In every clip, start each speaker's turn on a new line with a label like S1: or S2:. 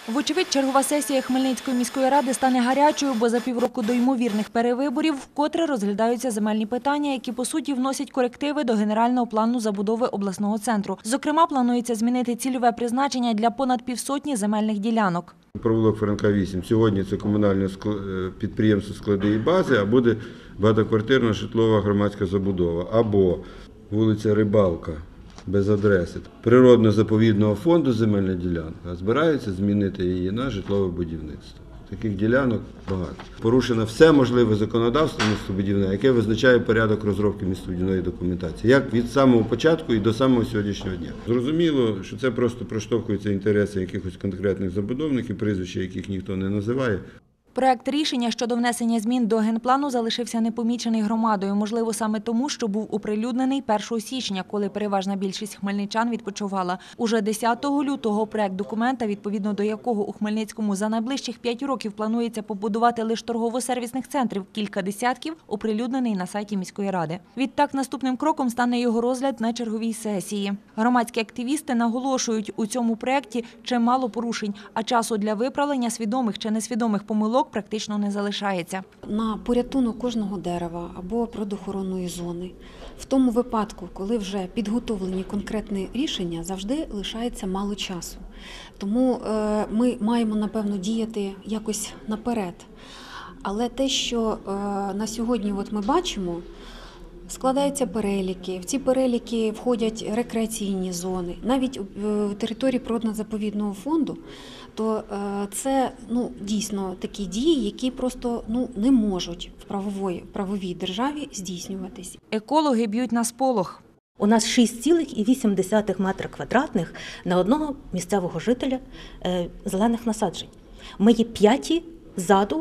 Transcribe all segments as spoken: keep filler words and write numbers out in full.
S1: Вочевидь, чергова сесія Хмельницької міської ради стане гарячою, бо за півроку до ймовірних перевиборів вкотре розглядаються земельні питання, які, по суті, вносять корективи до генерального плану забудови обласного центру. Зокрема, планується змінити цільове призначення для понад півсотні земельних ділянок.
S2: Провулок Франка, вісім. Сьогодні це комунальне підприємство «Склади і бази», а буде багатоквартирна житлова громадська забудова. Або вулиця Рибалка, без адреси. Природно-заповідного фонду земельна ділянка, збираються змінити її на житлове будівництво. Таких ділянок багато. Порушено все можливе законодавство містобудівне, яке визначає порядок розробки містобудівної документації, як від самого початку і до самого сьогоднішнього дня. Зрозуміло, що це просто проштовхуються інтереси якихось конкретних забудовників, прізвища яких ніхто не називає.
S1: Проект рішення щодо внесення змін до генплану залишився непомічений громадою. Можливо, саме тому, що був оприлюднений першого січня, коли переважна більшість хмельничан відпочивала. Уже десятого лютого проект документа, відповідно до якого у Хмельницькому за найближчих п'ять років планується побудувати лише торгово-сервісних центрів кілька десятків, оприлюднений на сайті міської ради. Відтак, наступним кроком стане його розгляд на черговій сесії. Громадські активісти наголошують, у цьому проекті чимало порушень, а часу для виправлення свідомих чи несвідомих помилок практично не залишається.
S3: На порятунок кожного дерева або природоохоронної зони, в тому випадку, коли вже підготовлені конкретні рішення, завжди лишається мало часу. Тому ми маємо, напевно, діяти якось наперед. Але те, що на сьогодні от ми бачимо, складаються переліки, в ці переліки входять рекреаційні зони, навіть в території природно-заповідного фонду, то це ну, дійсно такі дії, які просто ну, не можуть в правовій, в правовій державі здійснюватись.
S1: Екологи б'ють на сполох.
S4: У нас шість цілих вісім десятих метра квадратних на одного місцевого жителя зелених насаджень. Ми є п'яті ззаду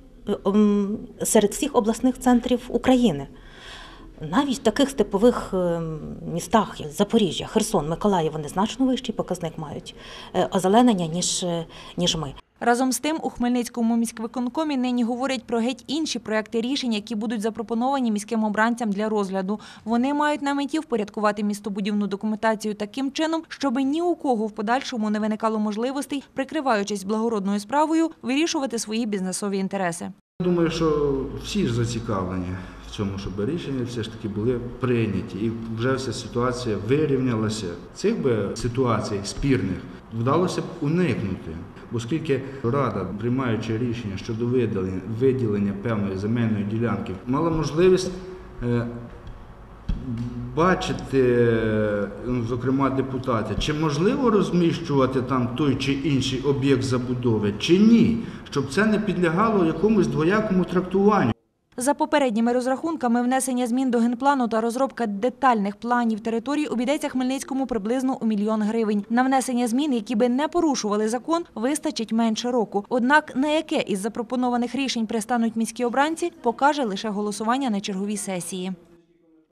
S4: серед всіх обласних центрів України. Навіть в таких степових містах, як Запоріжжя, Херсон, Миколаїв, вони значно вищий показник мають озеленення, ніж, ніж ми.
S1: Разом з тим, у Хмельницькому міськвиконкомі нині говорять про геть інші проекти рішень, які будуть запропоновані міським обранцям для розгляду. Вони мають на меті впорядкувати містобудівну документацію таким чином, щоб ні у кого в подальшому не виникало можливостей, прикриваючись благородною справою, вирішувати свої бізнесові інтереси.
S5: Думаю, що всі ж зацікавлені в цьому, щоб рішення все ж таки були прийняті і вже вся ситуація вирівнялася. Цих би ситуацій спірних вдалося б уникнути, оскільки Рада, приймаючи рішення щодо виділення, виділення певної земельної ділянки, мала можливість е, бачити, зокрема депутати, чи можливо розміщувати там той чи інший об'єкт забудови, чи ні, щоб це не підлягало якомусь двоякому трактуванню.
S1: За попередніми розрахунками, внесення змін до генплану та розробка детальних планів територій обійдеться Хмельницькому приблизно у мільйон гривень. На внесення змін, які би не порушували закон, вистачить менше року. Однак на яке із запропонованих рішень пристануть міські обранці, покаже лише голосування на черговій сесії.